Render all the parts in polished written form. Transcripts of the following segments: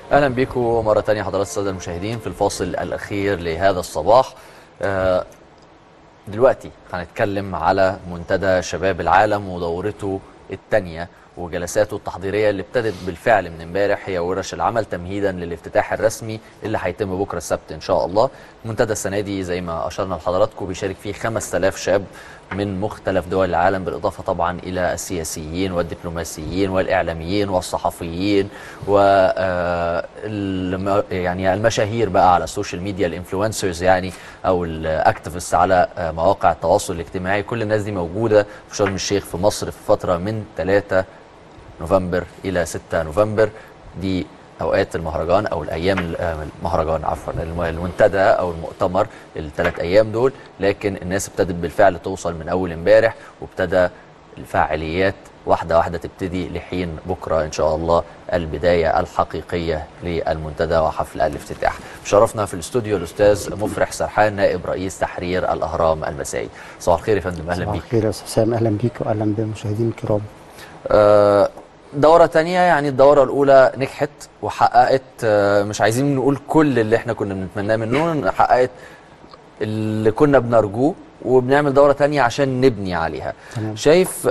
أهلا بكم مرة تانية حضرات السادة المشاهدين في الفاصل الأخير لهذا الصباح. دلوقتي هنتكلم على منتدى شباب العالم ودورته الثانية وجلساته التحضيرية اللي ابتدت بالفعل من امبارح، هي ورش العمل تمهيدا للافتتاح الرسمي اللي هيتم بكرة السبت إن شاء الله. المنتدى السنة دي زي ما أشرنا لحضراتكم بيشارك فيه 5000 شاب من مختلف دول العالم، بالإضافة طبعا إلى السياسيين والدبلوماسيين والإعلاميين والصحفيين يعني المشاهير بقى على السوشيال ميديا، الانفلونسرز يعني أو الأكتيفيست على مواقع التواصل الاجتماعي. كل الناس دي موجودة في شرم الشيخ في مصر في فترة من 3 نوفمبر إلى 6 نوفمبر. دي أوقات المهرجان أو الأيام المهرجان عفوا المنتدى أو المؤتمر ال3 أيام دول، لكن الناس ابتدت بالفعل توصل من أول امبارح، وابتدى الفعاليات واحدة واحدة تبتدي لحين بكرة إن شاء الله البداية الحقيقية للمنتدى وحفل الافتتاح. شرفنا في الاستوديو الأستاذ مفرح سرحان نائب رئيس تحرير الأهرام المسائي. صباح الخير يا فندم، أهلا بيك. صباح الخير يا أستاذ حسام، أهلا بيك وأهلا بالمشاهدين الكرام. دورة تانية، يعني الدورة الأولى نجحت وحققت، مش عايزين نقول كل اللي احنا كنا بنتمناه منه، حققت اللي كنا بنرجوه، وبنعمل دورة تانية عشان نبني عليها. تمام. شايف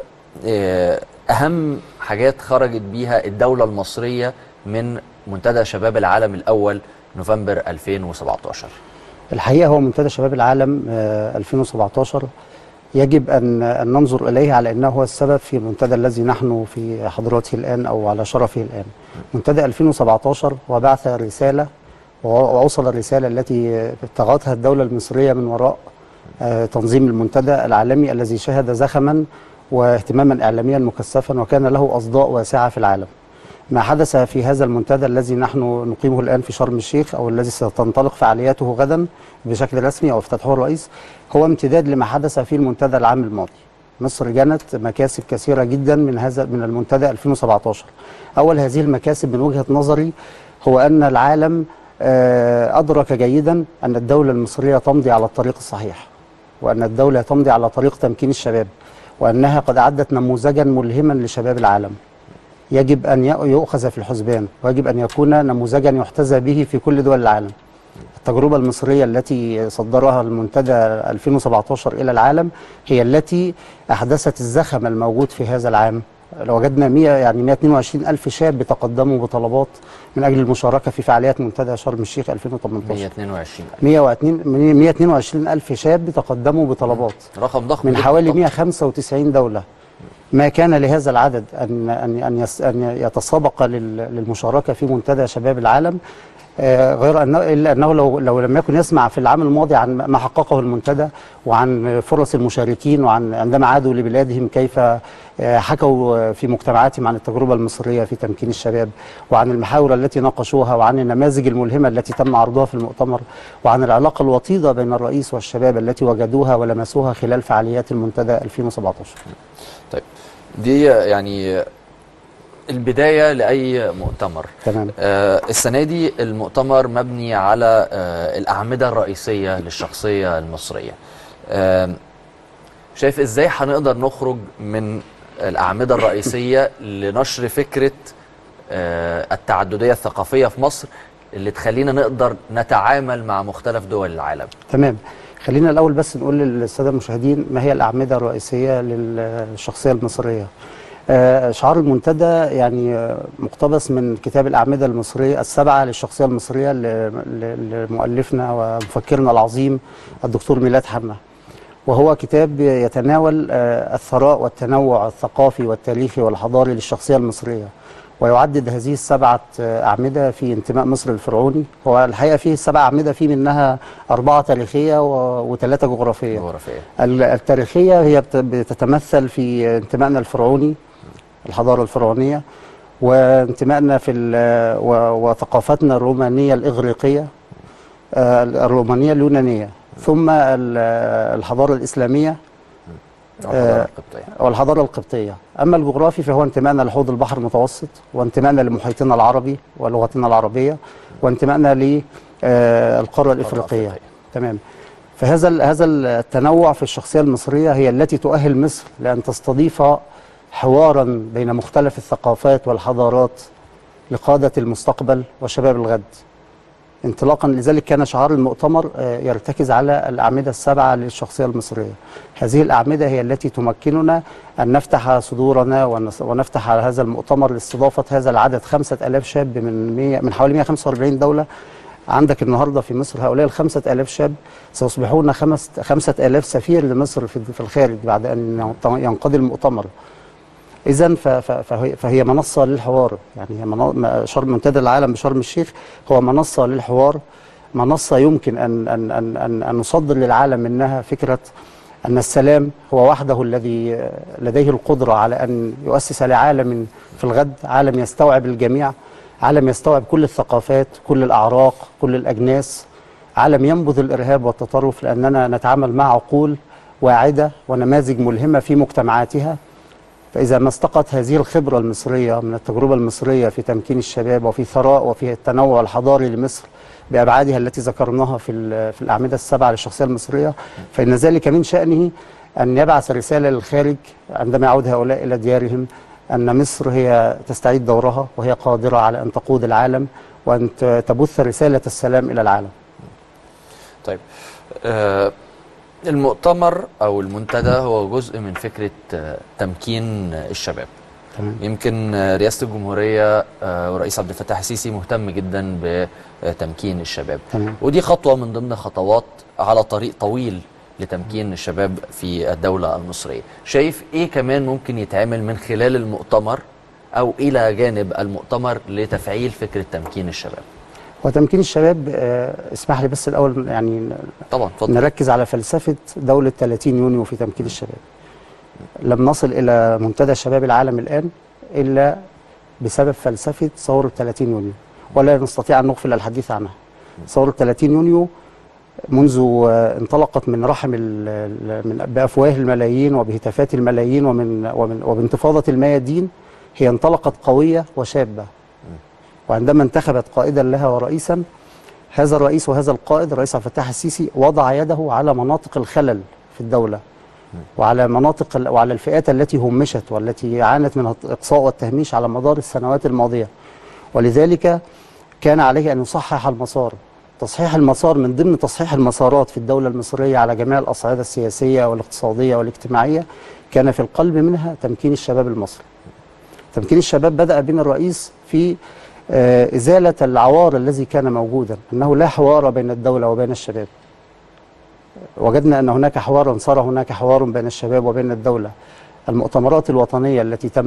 أهم حاجات خرجت بيها الدولة المصرية من منتدى شباب العالم الأول نوفمبر 2017؟ الحقيقة هو منتدى شباب العالم 2017 يجب أن ننظر إليه على أنه هو السبب في المنتدى الذي نحن في حضراته الآن أو على شرفه الآن. منتدى 2017 وبعث رسالة ووصل الرسالة التي ابتغتها الدولة المصرية من وراء تنظيم المنتدى العالمي الذي شهد زخما واهتماما إعلاميا مكثفا وكان له أصداء واسعة في العالم. ما حدث في هذا المنتدى الذي نحن نقيمه الآن في شرم الشيخ أو الذي ستنطلق فعالياته غدا بشكل رسمي أو افتتاحه الرئيس هو امتداد لما حدث في المنتدى العام الماضي. مصر جنت مكاسب كثيرة جدا من المنتدى 2017. أول هذه المكاسب من وجهة نظري هو أن العالم أدرك جيدا أن الدولة المصرية تمضي على الطريق الصحيح، وأن الدولة تمضي على طريق تمكين الشباب، وأنها قد أعدت نموذجا ملهما لشباب العالم يجب أن يؤخذ في الحسبان، ويجب أن يكون نموذجا يحتذى به في كل دول العالم. التجربة المصرية التي صدرها المنتدى 2017 إلى العالم هي التي أحدثت الزخم الموجود في هذا العام. لو وجدنا 122 ألف شاب تقدموا بطلبات من أجل المشاركة في فعاليات منتدى شرم الشيخ 2018. 122 ألف شاب تقدموا بطلبات، رقم ضخم من حوالي 195 دولة. ما كان لهذا العدد أن يتسابق للمشاركة في منتدى شباب العالم، غير أنه لو لم يكن يسمع في العام الماضي عن ما حققه المنتدى وعن فرص المشاركين وعن عندما عادوا لبلادهم كيف حكوا في مجتمعاتهم عن التجربة المصرية في تمكين الشباب، وعن المحاور التي ناقشوها، وعن النماذج الملهمة التي تم عرضها في المؤتمر، وعن العلاقة الوطيدة بين الرئيس والشباب التي وجدوها ولمسوها خلال فعاليات المنتدى 2017. طيب، دي يعني البداية لأي مؤتمر. تمام. السنة دي المؤتمر مبني على الأعمدة الرئيسية للشخصية المصرية. شايف إزاي هنقدر نخرج من الأعمدة الرئيسية لنشر فكرة التعددية الثقافية في مصر اللي تخلينا نقدر نتعامل مع مختلف دول العالم؟ تمام. خلينا الأول بس نقول للسادة المشاهدين ما هي الأعمدة الرئيسية للشخصية المصرية. شعار المنتدى يعني مقتبس من كتاب الأعمدة المصرية السبعة للشخصية المصرية لمؤلفنا ومفكرنا العظيم الدكتور ميلاد حمة، وهو كتاب يتناول الثراء والتنوع الثقافي والتاريخي والحضاري للشخصية المصرية، ويعدد هذه السبعة أعمدة في انتماء مصر الفرعوني. هو الحقيقة فيه 7 أعمدة، فيه منها 4 تاريخية و3 جغرافية. التاريخية هي بتتمثل في انتمائنا الفرعوني، الحضارة الفرعونية، وانتمائنا في وثقافتنا الرومانية الإغريقية، الرومانية اليونانية، ثم الحضارة الإسلامية والحضارة القبطية. أما الجغرافي فهو انتمائنا لحوض البحر المتوسط، وانتمائنا لمحيطنا العربي ولغتنا العربية، وانتمائنا للقارة الإفريقية. تمام. فهذا التنوع في الشخصية المصرية هي التي تؤهل مصر لأن تستضيف حوارا بين مختلف الثقافات والحضارات لقادة المستقبل وشباب الغد. انطلاقا لذلك كان شعار المؤتمر يرتكز على الأعمدة السبعة للشخصية المصرية. هذه الأعمدة هي التي تمكننا أن نفتح صدورنا ونفتح على هذا المؤتمر لاستضافة هذا العدد 5000 شاب من حوالي 145 دولة. عندك النهاردة في مصر هؤلاء ال5000 شاب سيصبحون 5000 سفير لمصر في الخارج بعد أن ينقضي المؤتمر. إذن فهي منصة للحوار، يعني منتدى العالم بشرم الشيخ هو منصة للحوار، منصة يمكن أن نصدر للعالم منها فكرة أن السلام هو وحده الذي لديه القدرة على أن يؤسس لعالم في الغد، عالم يستوعب الجميع، عالم يستوعب كل الثقافات، كل الأعراق، كل الأجناس، عالم ينبذ الإرهاب والتطرف، لأننا نتعامل مع عقول واعدة ونماذج ملهمة في مجتمعاتها. فإذا ما استقت هذه الخبرة المصرية من التجربة المصرية في تمكين الشباب وفي ثراء وفي التنوع الحضاري لمصر بأبعادها التي ذكرناها في الأعمدة السبعة للشخصية المصرية، فإن ذلك من شأنه أن يبعث رسالة للخارج عندما يعود هؤلاء إلى ديارهم أن مصر هي تستعيد دورها وهي قادرة على أن تقود العالم وأن تبث رسالة السلام إلى العالم. طيب، المؤتمر أو المنتدى هو جزء من فكرة تمكين الشباب. تمام. يمكن رئاسة الجمهورية ورئيس عبد الفتاح السيسي مهتم جدا بتمكين الشباب. تمام. ودي خطوة من ضمن خطوات على طريق طويل لتمكين الشباب في الدولة المصرية. شايف إيه كمان ممكن يتعمل من خلال المؤتمر أو إلى جانب المؤتمر لتفعيل فكرة تمكين الشباب؟ وتمكين الشباب اسمح لي بس الأول يعني طبعا اتفضل. نركز على فلسفة دولة 30 يونيو في تمكين الشباب. لم نصل إلى منتدى شباب العالم الآن إلا بسبب فلسفة ثورة 30 يونيو، ولا نستطيع أن نغفل الحديث عنها. ثورة 30 يونيو منذ انطلقت من رحم بأفواه الملايين وبهتافات الملايين وبانتفاضة الميادين، هي انطلقت قوية وشابة. وعندما انتخبت قائدا لها ورئيسا، هذا الرئيس وهذا القائد الرئيس عبد الفتاح السيسي وضع يده على مناطق الخلل في الدولة وعلى وعلى الفئات التي همشت والتي عانت من الإقصاء والتهميش على مدار السنوات الماضية. ولذلك كان عليه أن يصحح المسار. تصحيح المسار من ضمن تصحيح المسارات في الدولة المصرية على جميع الأصعدة السياسية والاقتصادية والاجتماعية، كان في القلب منها تمكين الشباب المصري. تمكين الشباب بدأ بين الرئيس في إزالة العوار الذي كان موجودا، أنه لا حوار بين الدولة وبين الشباب. وجدنا أن هناك حوارا، صار هناك حوار بين الشباب وبين الدولة. المؤتمرات الوطنية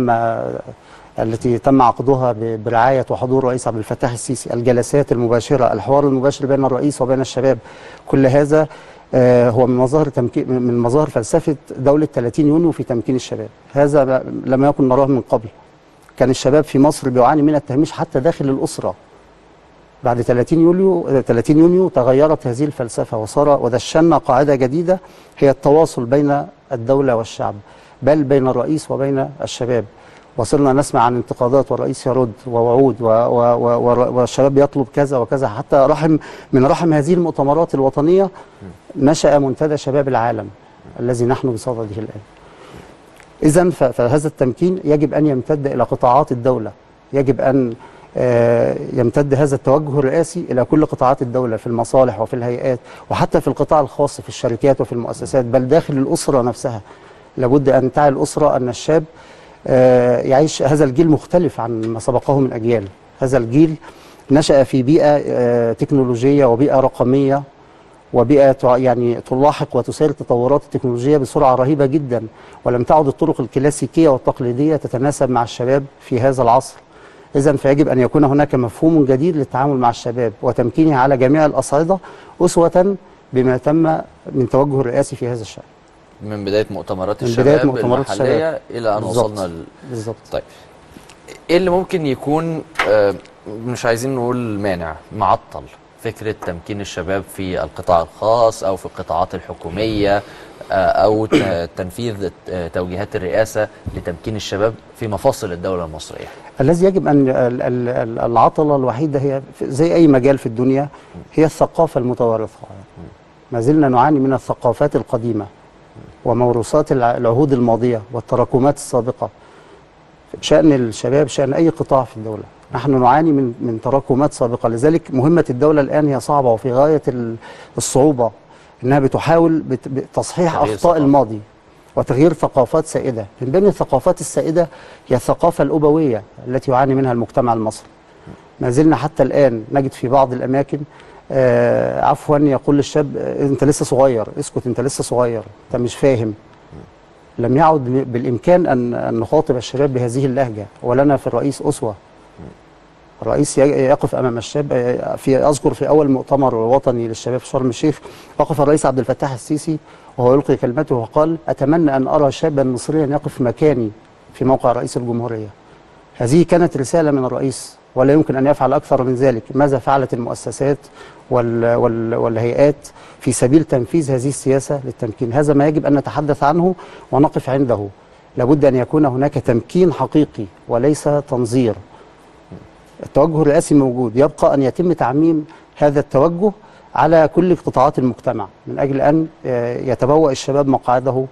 التي تم عقدها برعاية وحضور الرئيس عبد الفتاح السيسي، الجلسات المباشرة، الحوار المباشر بين الرئيس وبين الشباب، كل هذا هو من مظاهر فلسفة دولة 30 يونيو في تمكين الشباب. هذا لم يكن نراه من قبل. كان الشباب في مصر بيعاني من التهميش حتى داخل الأسرة. بعد 30 يونيو تغيرت هذه الفلسفة ودشنا قاعدة جديدة هي التواصل بين الدولة والشعب، بل بين الرئيس وبين الشباب. وصلنا نسمع عن انتقادات والرئيس يرد ووعود والشباب يطلب كذا وكذا، حتى من رحم هذه المؤتمرات الوطنية نشأ منتدى شباب العالم الذي نحن بصدده الآن. إذن فهذا التمكين يجب أن يمتد إلى قطاعات الدولة، يجب أن يمتد هذا التوجه الرئاسي إلى كل قطاعات الدولة في المصالح وفي الهيئات وحتى في القطاع الخاص في الشركات وفي المؤسسات، بل داخل الأسرة نفسها. لابد أن تعي الأسرة أن الشاب يعيش، هذا الجيل مختلف عن ما سبقه من أجيال. هذا الجيل نشأ في بيئة تكنولوجية وبيئة رقمية وبيئة يعني تلاحق وتسير التطورات التكنولوجية بسرعة رهيبة جدا، ولم تعد الطرق الكلاسيكية والتقليدية تتناسب مع الشباب في هذا العصر. إذن فيجب أن يكون هناك مفهوم جديد للتعامل مع الشباب وتمكينه على جميع الأصعدة، أسوة بما تم من توجه الرئاسي في هذا الشأن. من بداية مؤتمرات الشباب المحلية إلى أن وصلنا بالضبط. طيب، إيه اللي ممكن يكون مش عايزين نقول مانع، معطل فكرة تمكين الشباب في القطاع الخاص أو في القطاعات الحكومية أو تنفيذ توجيهات الرئاسة لتمكين الشباب في مفاصل الدولة المصرية؟ الذي يجب أن العطلة الوحيدة هي زي أي مجال في الدنيا هي الثقافة المتوارثة. ما زلنا نعاني من الثقافات القديمة وموروثات العهود الماضية والتراكمات السابقة. شأن الشباب، شأن أي قطاع في الدولة نحن نعاني من تراكمات سابقة، لذلك مهمة الدولة الآن هي صعبة وفي غاية الصعوبة، إنها بتحاول بتصحيح أخطاء الماضي وتغيير ثقافات سائدة. من بين الثقافات السائدة هي الثقافة الأبوية التي يعاني منها المجتمع المصري. ما زلنا حتى الآن نجد في بعض الأماكن عفوا يقول للشاب أنت لسه صغير، اسكت أنت لسه صغير، أنت مش فاهم. لم يعد بالإمكان أن نخاطب الشباب بهذه اللهجة، ولنا في الرئيس أسوة. الرئيس يقف أمام الشاب. أذكر في أول مؤتمر وطني للشباب في شرم الشيخ وقف الرئيس عبد الفتاح السيسي وهو يلقي كلمته وقال أتمنى أن أرى شابا مصريا يقف مكاني في موقع رئيس الجمهورية. هذه كانت رسالة من الرئيس ولا يمكن أن يفعل أكثر من ذلك. ماذا فعلت المؤسسات والهيئات في سبيل تنفيذ هذه السياسة للتمكين؟ هذا ما يجب أن نتحدث عنه ونقف عنده. لابد أن يكون هناك تمكين حقيقي وليس تنظير. التوجه الرئاسي موجود، يبقى أن يتم تعميم هذا التوجه على كل قطاعات المجتمع من أجل أن يتبوأ الشباب مقعده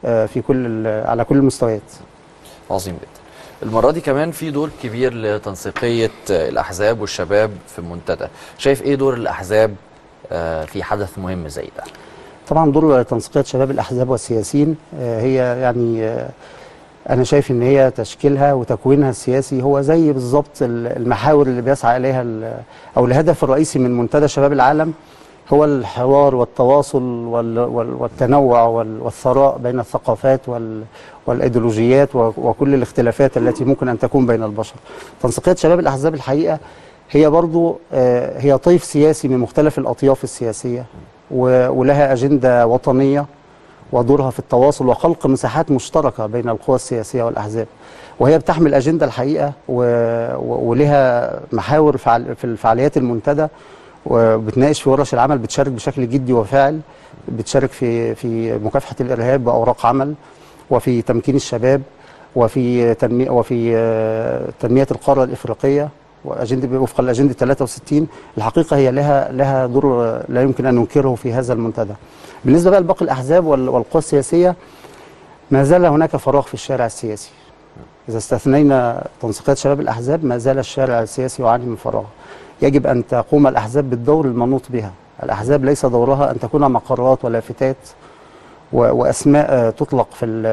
على كل المستويات. عظيم جدا. المرة دي كمان في دور كبير لتنسيقية الأحزاب والشباب في المنتدى. شايف إيه دور الأحزاب في حدث مهم زي ده؟ طبعا دور تنسيقية شباب الأحزاب والسياسيين هي يعني أنا شايف إن هي تشكيلها وتكوينها السياسي هو زي بالظبط المحاور اللي بيسعى إليها أو الهدف الرئيسي من منتدى شباب العالم هو الحوار والتواصل والتنوع والثراء بين الثقافات والأيديولوجيات وكل الاختلافات التي ممكن أن تكون بين البشر. تنسيقية شباب الأحزاب الحقيقة هي برضو هي طيف سياسي من مختلف الأطياف السياسية ولها أجندة وطنية ودورها في التواصل وخلق مساحات مشتركة بين القوى السياسية والأحزاب، وهي بتحمل أجندة الحقيقة ولها محاور في الفعاليات المنتدى وبتناقش في ورش العمل، بتشارك بشكل جدي وفاعل، بتشارك في مكافحة الإرهاب بأوراق عمل وفي تمكين الشباب وفي تنمية القارة الإفريقية وفق الأجندة 63. الحقيقة هي لها دور لا يمكن أن ننكره في هذا المنتدى. بالنسبة بقى لباقي الأحزاب والقوى السياسية ما زال هناك فراغ في الشارع السياسي. إذا استثنينا تنسيقية شباب الأحزاب ما زال الشارع السياسي يعاني من فراغ. يجب أن تقوم الأحزاب بالدور المنوط بها. الأحزاب ليس دورها أن تكون مقرات ولافتات وأسماء تطلق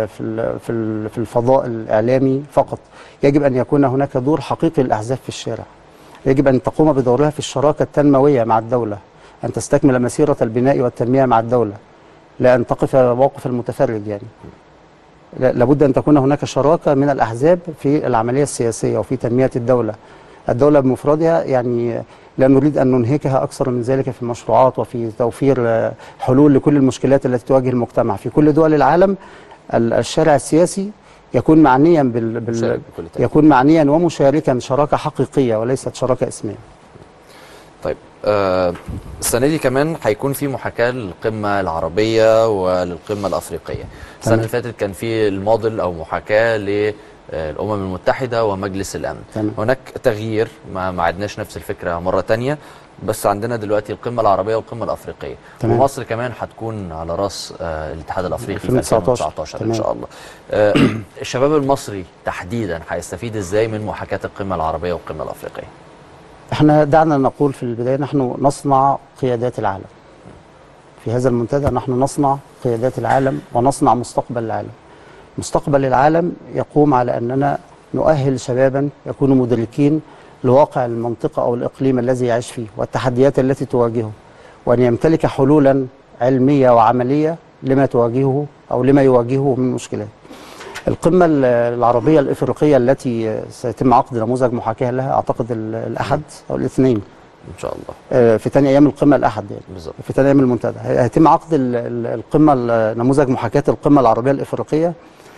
في الفضاء الإعلامي فقط. يجب أن يكون هناك دور حقيقي للأحزاب في الشارع. يجب أن تقوم بدورها في الشراكة التنموية مع الدولة، أن تستكمل مسيرة البناء والتنمية مع الدولة، لا أن تقف موقف المتفرج. يعني لابد أن تكون هناك شراكة من الأحزاب في العملية السياسية وفي تنمية الدولة. الدولة بمفردها يعني لا نريد أن ننهكها أكثر من ذلك في المشروعات وفي توفير حلول لكل المشكلات التي تواجه المجتمع. في كل دول العالم الشارع السياسي يكون معنيا يكون معنيا ومشاركا شراكة حقيقية وليست شراكة اسمية. طيب السنة دي كمان هيكون في محاكاة للقمة العربية وللقمة الأفريقية. السنة اللي فاتت كان في الموديل أو محاكاة للأمم المتحدة ومجلس الأمن. هناك تغيير، ما عدناش نفس الفكرة مرة تانية، بس عندنا دلوقتي القمة العربية والقمة الأفريقية. ومصر كمان هتكون على رأس الاتحاد الأفريقي في 2019 إن شاء الله. الشباب المصري تحديدا هيستفيد إزاي من محاكاة القمة العربية والقمة الأفريقية؟ احنا دعنا نقول في البداية نحن نصنع قيادات العالم. في هذا المنتدى نحن نصنع قيادات العالم ونصنع مستقبل العالم. مستقبل العالم يقوم على أننا نؤهل شبابا يكونوا مدركين لواقع المنطقة أو الإقليم الذي يعيش فيه والتحديات التي تواجهه، وأن يمتلك حلولا علمية وعملية لما تواجهه أو لما يواجهه من مشكلات. القمة العربية الإفريقية التي سيتم عقد نموذج محاكاة لها أعتقد الأحد أو الاثنين إن شاء الله، في ثاني أيام القمة الأحد يعني بالظبط، في ثاني أيام المنتدى هيتم عقد القمة نموذج محاكاة القمة العربية الإفريقية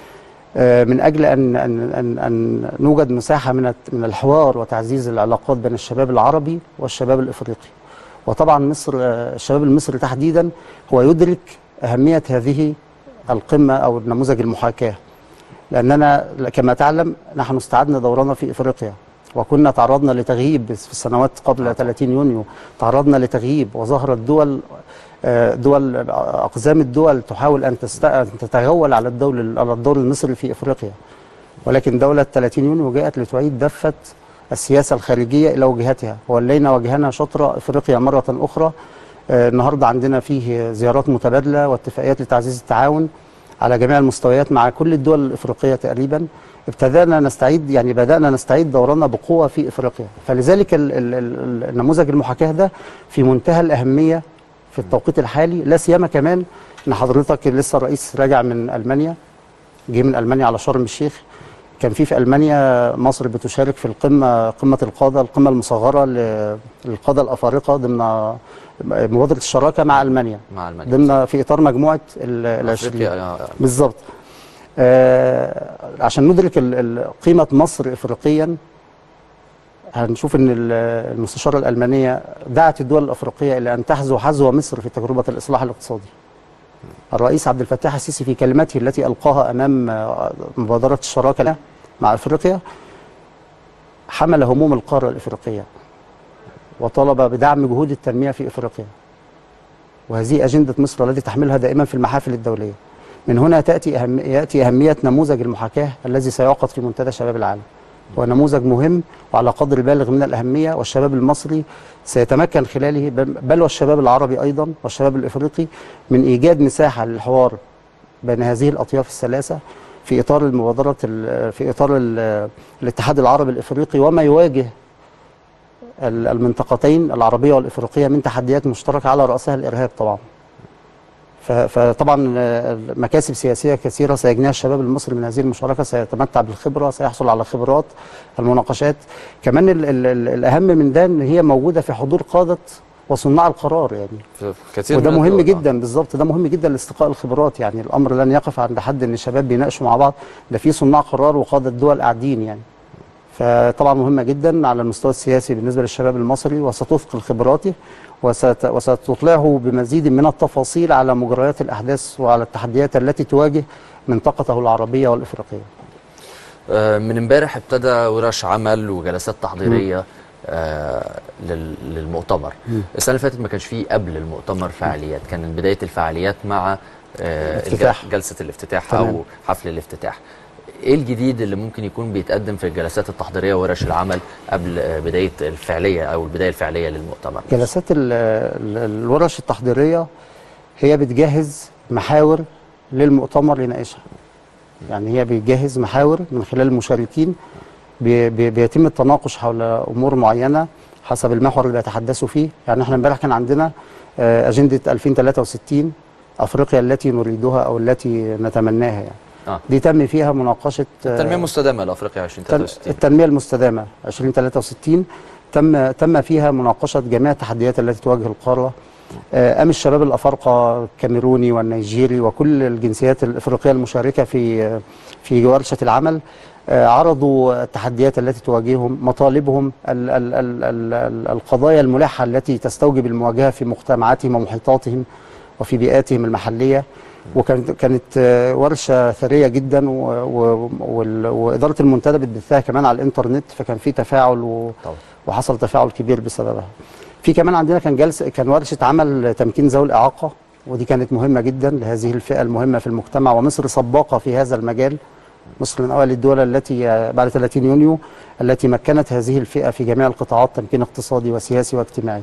من أجل أن نوجد مساحة من الحوار وتعزيز العلاقات بين الشباب العربي والشباب الإفريقي. وطبعا مصر، الشباب المصري تحديدا هو يدرك أهمية هذه القمة أو نموذج المحاكاة، لأننا كما تعلم نحن استعدنا دورنا في إفريقيا وكنا تعرضنا لتغييب في السنوات قبل 30 يونيو، تعرضنا لتغييب وظهرت أقزام الدول تحاول أن تتغول على الدور المصري في إفريقيا، ولكن دولة 30 يونيو جاءت لتعيد دفة السياسة الخارجية إلى وجهتها، ولينا وجهنا شطر إفريقيا مرة أخرى. النهاردة عندنا فيه زيارات متبادلة واتفاقيات لتعزيز التعاون على جميع المستويات مع كل الدول الإفريقية تقريبا. بدأنا نستعيد دورنا بقوة في إفريقيا. فلذلك النموذج المحاكاة ده في منتهى الأهمية في التوقيت الحالي، لا سيما كمان إن حضرتك لسه الرئيس راجع من ألمانيا، جه من ألمانيا على شرم الشيخ. كان في ألمانيا مصر بتشارك في قمة القادة المصغرة للقادة الأفارقة ضمن مبادرة الشراكة مع ألمانيا ضمن في إطار مجموعة ال20 بالظبط. عشان ندرك قيمة مصر إفريقيا، هنشوف ان المستشارة الألمانية دعت الدول الأفريقية إلى أن تحذو حذو مصر في تجربة الإصلاح الاقتصادي. الرئيس عبد الفتاح السيسي في كلمته التي ألقاها أمام مبادرة الشراكة مع أفريقيا حمل هموم القارة الإفريقية وطلب بدعم جهود التنمية في إفريقيا، وهذه أجندة مصر التي تحملها دائما في المحافل الدولية. من هنا يأتي أهمية نموذج المحاكاة الذي سيعقد في منتدى شباب العالم. هو نموذج مهم وعلى قدر بالغ من الأهمية، والشباب المصري سيتمكن خلاله، بل والشباب العربي أيضا والشباب الإفريقي، من إيجاد مساحة للحوار بين هذه الأطياف الثلاثة في إطار المبادرة في إطار الاتحاد العربي الإفريقي، وما يواجه المنطقتين العربية والإفريقية من تحديات مشتركة على رأسها الإرهاب طبعا. فطبعا مكاسب سياسية كثيرة سيجنيها الشباب المصري من هذه المشاركة، سيتمتع بالخبرة، سيحصل على خبرات المناقشات. كمان الأهم من ده أن هي موجودة في حضور قادة وصناع القرار يعني، وده مهم جدا. بالظبط، ده مهم جدا لاستقاء الخبرات. يعني الأمر لن يقف عند حد أن الشباب بيناقشوا مع بعض، ده في صناع قرار وقادة دول قاعدين يعني. فطبعا مهمة جدا على المستوى السياسي بالنسبة للشباب المصري، وستثقل خبراته وستطلعه بمزيد من التفاصيل على مجريات الأحداث وعلى التحديات التي تواجه منطقته العربية والإفريقية. من امبارح ابتدى ورش عمل وجلسات تحضيرية للمؤتمر. السنة اللي فاتت ما كانش فيه قبل المؤتمر فعاليات، كانت بداية الفعاليات مع جلسة الافتتاح أو حفل الافتتاح. ايه الجديد اللي ممكن يكون بيتقدم في الجلسات التحضيريه وورش العمل قبل بدايه الفعليه او البدايه الفعليه للمؤتمر؟ جلسات الورش التحضيريه هي بتجهز محاور للمؤتمر لناقشها. يعني هي بتجهز محاور من خلال المشاركين، بيتم التناقش حول امور معينه حسب المحور اللي بيتحدثوا فيه. يعني احنا امبارح كان عندنا اجنده 2063 افريقيا التي نريدها او التي نتمناها يعني. دي تم فيها مناقشة التنمية المستدامة لأفريقيا 2063. التنمية المستدامة 2063 تم فيها مناقشة جميع التحديات التي تواجه القارة. قام الشباب الأفارقة الكاميروني والنيجيري وكل الجنسيات الإفريقية المشاركة في ورشة العمل عرضوا التحديات التي تواجههم، مطالبهم، القضايا الملحة التي تستوجب المواجهة في مجتمعاتهم ومحيطاتهم وفي بيئاتهم المحلية. وكانت ورشة ثرية جدا، وإدارة المنتدى بتبثها كمان على الإنترنت، فكان في تفاعل وحصل تفاعل كبير بسببها. في كمان عندنا كان ورشة عمل تمكين ذوي الإعاقة، ودي كانت مهمة جدا لهذه الفئة المهمة في المجتمع، ومصر سباقة في هذا المجال. مصر من أوائل الدول التي بعد 30 يونيو التي مكنت هذه الفئة في جميع القطاعات تمكين اقتصادي وسياسي واجتماعي.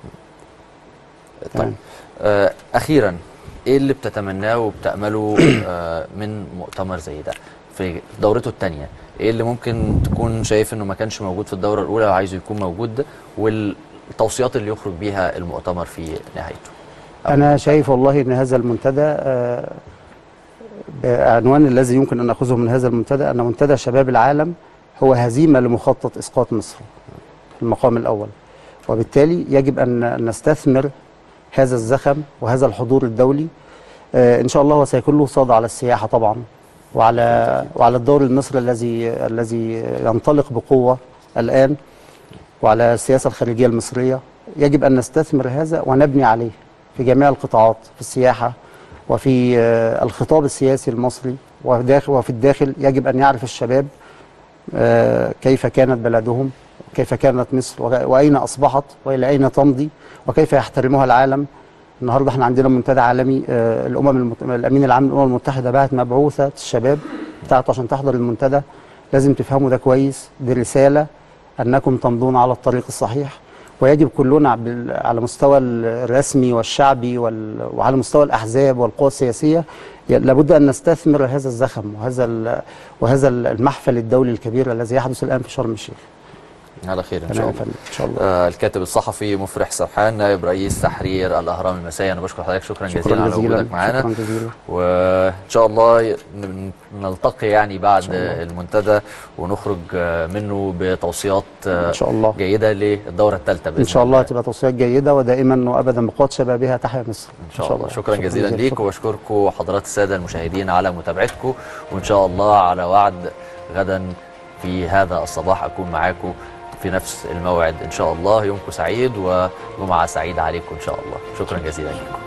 طيب أخيرا، ايه اللي بتتمناه وبتأمله من مؤتمر زي ده في دورته الثانية؟ ايه اللي ممكن تكون شايف انه ما كانش موجود في الدورة الأولى وعايزه يكون موجود، والتوصيات اللي يخرج بيها المؤتمر في نهايته؟ أنا شايف والله ان هذا المنتدى عنوان الذي يمكن ان ناخذه من هذا المنتدى ان منتدى شباب العالم هو هزيمة لمخطط إسقاط مصر في المقام الأول، وبالتالي يجب ان نستثمر هذا الزخم وهذا الحضور الدولي. ان شاء الله وسيكون له صدى على السياحه طبعا، وعلى الدور المصري الذي ينطلق بقوه الان، وعلى السياسه الخارجيه المصريه. يجب ان نستثمر هذا ونبني عليه في جميع القطاعات، في السياحه وفي الخطاب السياسي المصري، وفي الداخل يجب ان يعرف الشباب كيف كانت بلدهم، كيف كانت مصر، واين اصبحت والى اين تمضي، وكيف يحترمها العالم. النهارده احنا عندنا منتدى عالمي، الامين العام للامم المتحده بعت مبعوثه الشباب بتاعته عشان تحضر المنتدى. لازم تفهموا ده كويس، دي رساله أنكم تمضون على الطريق الصحيح، ويجب كلنا على مستوى الرسمي والشعبي وعلى مستوى الأحزاب والقوى السياسية لابد أن نستثمر هذا الزخم وهذا المحفل الدولي الكبير الذي يحدث الآن في شرم الشيخ. على خير ان شاء الله. ان شاء الله. الكاتب الصحفي مفرح سرحان نائب رئيس تحرير الاهرام المسائي، انا بشكر حضرتك شكرا جزيلا على وجودك معانا. شكرا جزيلا. وان شاء الله نلتقي يعني بعد المنتدى ونخرج منه بتوصيات ان شاء الله جيده للدوره الثالثه باذن ان شاء الله. تبقى توصيات جيده ودائما وابدا بقوه شبابها تحيا مصر ان شاء الله. شكرا جزيلا ليك، واشكركم حضرات الساده المشاهدين على متابعتكم، وان شاء الله على وعد غدا في هذا الصباح اكون معاكم في نفس الموعد إن شاء الله. يومكم سعيد وجمعة سعيدة عليكم إن شاء الله. شكرا جزيلا لكم.